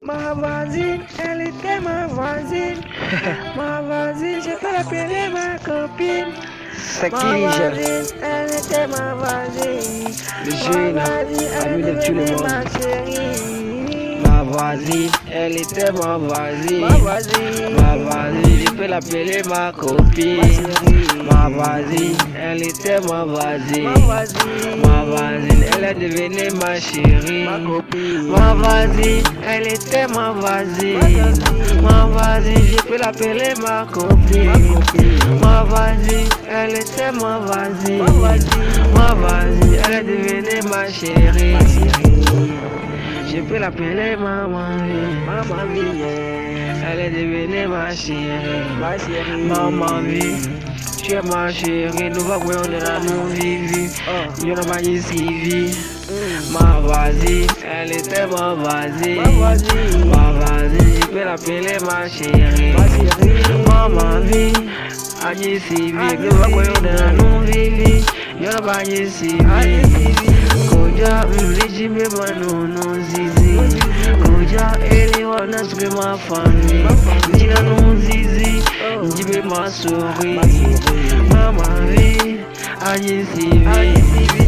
Ma voisine, elle était ma voisine. Ma voisine, je peux l'appeler ma copine. C'est Ma qui, voisine, elle était ma voisine. le Ma jeune voisine, ami elle de tout le devenait monde? ma chérie. Ma voisine, elle était ma voisine. Ma voisine, Ma voisine, je peux l'appeler ma copine. Ma voisine, elle était ma voisine. ma voisine, Ma voisine, elle est devenue ma chérie. ma copine. Ma voisine, elle était ma voisine. Ma voisine, je peux l'appeler ma copine. Ma voisine, elle était ma voisine. Ma voisine, elle est devenue ma chérie. Je peux l'appeler maman vie. Maman vie, yeah. Elle est devenue ma chérie. Ma chérie. Maman vie, tu es ma chérie. Nous va voir on est là, nous vivons. Oh. Je n'ai pas ici vie. Ma voisine, elle était ma voisine. Ma voisine. Ma voisine, je peux l'appeler ma chérie. Ma chérie. Maman vie, aïe si vie. Nous va voir on est là, nous vivons. Je n'ai pas ici vie. Koja mliji mema no zizi. Koja eli wana suke ma famille. Njina no zizi. Njibe ma souris. Mama vie, aïe si vie.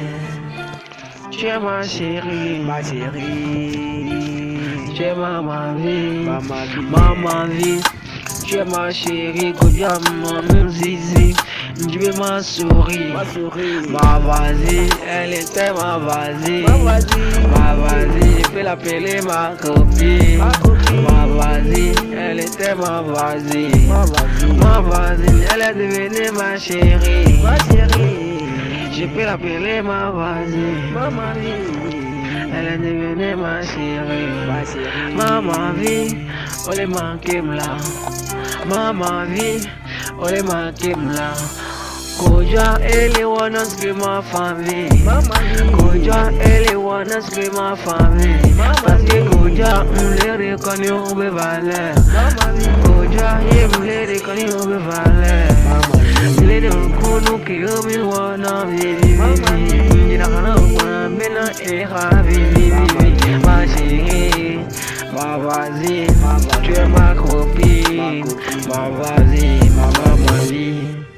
Tu es ma chérie, Ma chérie. tu es maman vie, Maman vie. maman vie, tu es ma chérie, Koja mon zizi, Njibe ma souris. Ma souris. Ma voisine, elle était ma voisine. Ma voisine. Ma voisine, je peux l'appeler ma copine. Ma copine. Ma voisine, elle était ma voisine. Ma voisine. Ma voisine, elle est devenue ma chérie. Ma chérie. Je peux l'appeler ma voisine. Maman vie. Elle est devenue ma chérie. Ma chérie. Maman vie, on les manque là. Maman vie, on les manque là. Koja ele wana ske ma famille. Maman vie. Koja ele wana ske ma famille. Parce que Koja mle rekoni obe vale. Maman vie. Koja ye mle rekoni obe vale. Maman vie. Mle de kunu ki obi wana vivi. Jina kana wana bena eha vivi. Ma chérie, ma voisine, tu es ma copine. Ma voisine, ma maman vie.